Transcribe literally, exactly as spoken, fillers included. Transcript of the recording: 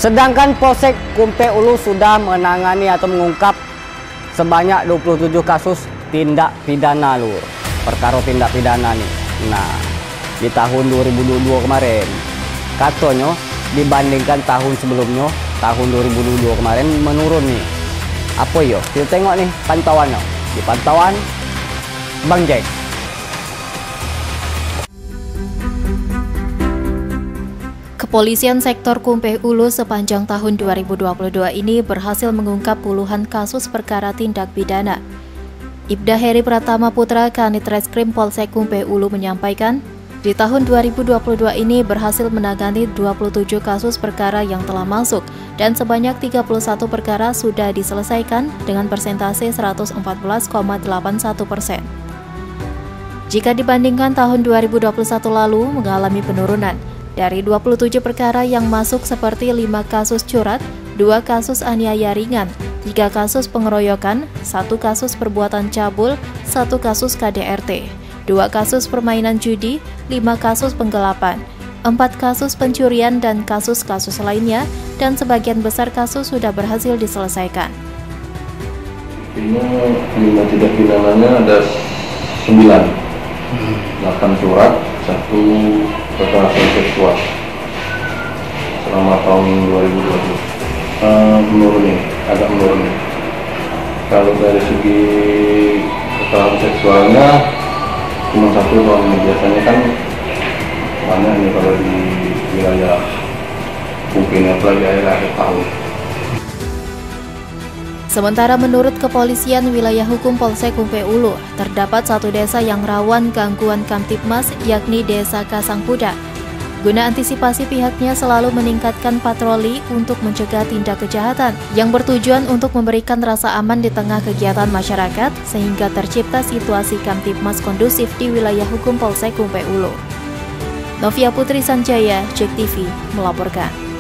Sedangkan Polsek Kumpe Ulu sudah menangani atau mengungkap sebanyak dua puluh tujuh kasus tindak pidana lur. Perkara tindak pidana nih. Nah, di tahun dua ribu dua puluh dua kemarin, katanya dibandingkan tahun sebelumnya, tahun dua ribu dua puluh dua kemarin menurun nih. Apa yo? Kita tengok nih pantauannya. Di pantauan Bang Jack. Kepolisian sektor Kumpe Ulu sepanjang tahun dua ribu dua puluh dua ini berhasil mengungkap puluhan kasus perkara tindak pidana. Ibda Heri Pratama Putra Kanit Reskrim Polsek Kumpe Ulu menyampaikan, di tahun dua ribu dua puluh dua ini berhasil menangani dua puluh tujuh kasus perkara yang telah masuk dan sebanyak tiga puluh satu perkara sudah diselesaikan dengan persentase seratus empat belas koma delapan satu persen. Jika dibandingkan tahun dua ribu dua puluh satu lalu mengalami penurunan. Dari dua puluh tujuh perkara yang masuk seperti lima kasus curat, dua kasus aniaya ringan, tiga kasus pengeroyokan, satu kasus perbuatan cabul, satu kasus K D R T, dua kasus permainan judi, lima kasus penggelapan, empat kasus pencurian dan kasus-kasus lainnya, dan sebagian besar kasus sudah berhasil diselesaikan. Ini lima tindak pidananya ada sembilan, delapan surat, satu kekerasan seksual selama tahun dua ribu dua puluh. Uh, menurun nih, agak menurun nih. Kalau dari segi kekerasan seksualnya cuma satu tahun ini, biasanya kan banyak nih kalau di wilayah mungkin apalagi akhir-akhir tahun. Sementara menurut Kepolisian Wilayah Hukum Polsek Kumpe Ulu, terdapat satu desa yang rawan gangguan Kamtibmas, yakni Desa Kasangpuda. Guna antisipasi pihaknya selalu meningkatkan patroli untuk mencegah tindak kejahatan yang bertujuan untuk memberikan rasa aman di tengah kegiatan masyarakat sehingga tercipta situasi Kamtibmas kondusif di wilayah hukum Polsek Kumpe Ulu. Novia Putri Sanjaya, Jek T V, melaporkan.